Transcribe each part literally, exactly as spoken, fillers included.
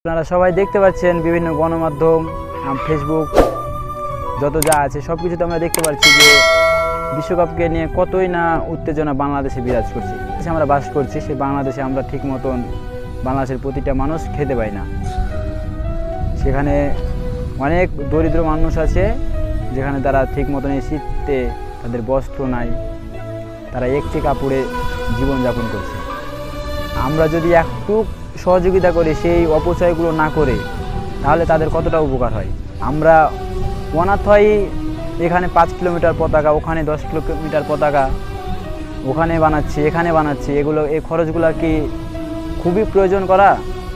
আপনারা সবাই দেখতে পাচ্ছেন বিভিন্ন গণমাধ্যম, ফেসবুক যত যা আছে সব কিছুতে আমরা দেখতে পাচ্ছি যে বিশ্বকাপকে নিয়ে কতই না উত্তেজনা বাংলাদেশে বিরাজ করছে। আমরা বাস করছি সেই বাংলাদেশে আমরা ঠিক মতন বাংলাদেশের প্রতিটা মানুষ খেতে পাই না। সেখানে অনেক দরিদ্র মানুষ আছে যেখানে তারা ঠিক মতন এই শীতে তাদের বস্ত্র নাই, তারা একটি কাপড়ে জীবনযাপন করছে। আমরা যদি একটু সহযোগিতা করি, সেই অপচয়গুলো না করে, তাহলে তাদের কতটা উপকার হয়। আমরা অনাথ হয় এখানে পাঁচ কিলোমিটার পতাকা, ওখানে দশ কিলোমিটার পতাকা, ওখানে বানাচ্ছি এখানে বানাচ্ছি, এগুলো এই খরচগুলো কি খুবই প্রয়োজন করা?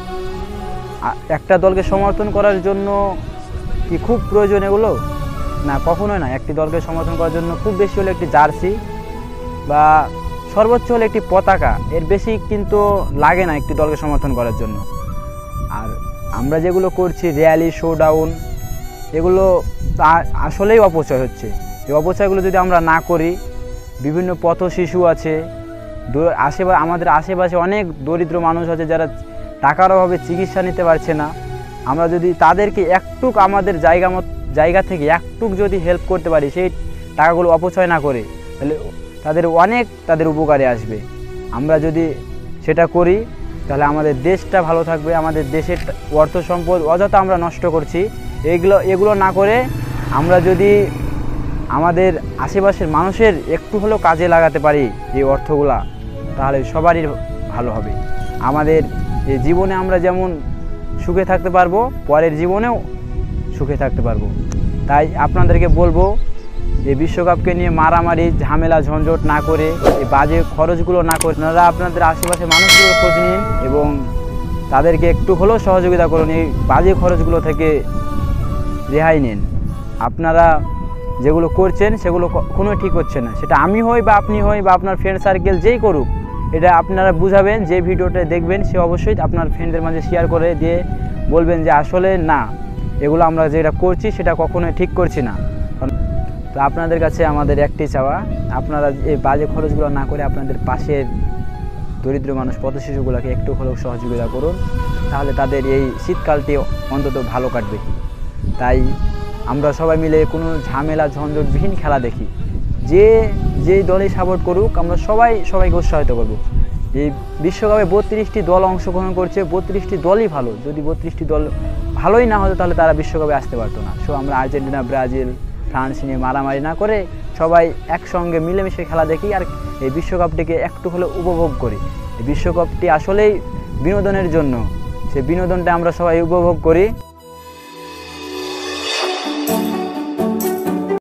একটা দলকে সমর্থন করার জন্য কি খুব প্রয়োজন এগুলো? না, কখনোই না। একটি দলকে সমর্থন করার জন্য খুব বেশি হলে একটি জার্সি বা সর্বোচ্চ হলে একটি পতাকা, এর বেশি কিন্তু লাগে না একটি দলকে সমর্থন করার জন্য। আর আমরা যেগুলো করছি র্যালি, শোডাউন, এগুলো আসলেই অপচয় হচ্ছে। এই অপচয়গুলো যদি আমরা না করি, বিভিন্ন পথ শিশু আছে, আশেপাশে আমাদের আশেপাশে অনেক দরিদ্র মানুষ আছে যারা টাকার অভাবে চিকিৎসা নিতে পারছে না। আমরা যদি তাদেরকে একটুক আমাদের জায়গা মত জায়গা থেকে একটুক যদি হেল্প করতে পারি, সেই টাকাগুলো অপচয় না করে, তাহলে তাদের অনেক তাদের উপকারে আসবে। আমরা যদি সেটা করি তাহলে আমাদের দেশটা ভালো থাকবে। আমাদের দেশের অর্থ সম্পদ অযথা আমরা নষ্ট করছি, এগুলো এগুলো না করে আমরা যদি আমাদের আশেপাশের মানুষের একটু হলেও কাজে লাগাতে পারি এই অর্থগুলা, তাহলে সবারই ভালো হবে। আমাদের এই জীবনে আমরা যেমন সুখে থাকতে পারবো, পরের জীবনেও সুখে থাকতে পারবো। তাই আপনাদেরকে বলবো, এই বিশ্বকাপকে নিয়ে মারামারি, ঝামেলা, ঝঞ্ঝট না করে, এই বাজে খরচগুলো না করে, আপনারা আপনাদের আশেপাশের মানুষগুলো খোঁজ নিন এবং তাদেরকে একটু হলেও সহযোগিতা করুন। এই বাজে খরচগুলো থেকে রেহাই নিন। আপনারা যেগুলো করছেন সেগুলো কখনোই ঠিক হচ্ছে না। সেটা আমি হই বা আপনি হই বা আপনার ফ্রেন্ড সার্কেল যেই করুক, এটা আপনারা বুঝাবেন। যে ভিডিওটা দেখবেন সে অবশ্যই আপনার ফ্রেন্ডদের মাঝে শেয়ার করে দিয়ে বলবেন যে আসলে না, এগুলো আমরা যেটা করছি সেটা কখনোই ঠিক করছি না। তো আপনাদের কাছে আমাদের একটি চাওয়া, আপনারা এই বাজে খরচগুলো না করে আপনাদের পাশের দরিদ্র মানুষ, পথ শিশুগুলোকে একটু হলেও সহযোগিতা করুন, তাহলে তাদের এই শীতকালটি অন্তত ভালো কাটবে। তাই আমরা সবাই মিলে কোনো ঝামেলা ঝঞ্ঝটবিহীন খেলা দেখি। যে যেই দলই সাপোর্ট করুক, আমরা সবাই সবাইকে উৎসাহিত করব। এই বিশ্বকাপে বত্রিশটি দল অংশগ্রহণ করছে, বত্রিশটি দলই ভালো। যদি বত্রিশটি দল ভালোই না হতো তাহলে তারা বিশ্বকাপে আসতে পারতো না। সো আমরা আর্জেন্টিনা, ব্রাজিল, ফ্রান্স নিয়ে মারামারি না করে সবাই একসঙ্গে মিলেমিশে খেলা দেখি আর এই বিশ্বকাপটিকে একটু হলে উপভোগ করি। এই বিশ্বকাপটি আসলেই বিনোদনের জন্য, সেই বিনোদনটা আমরা সবাই উপভোগ করি।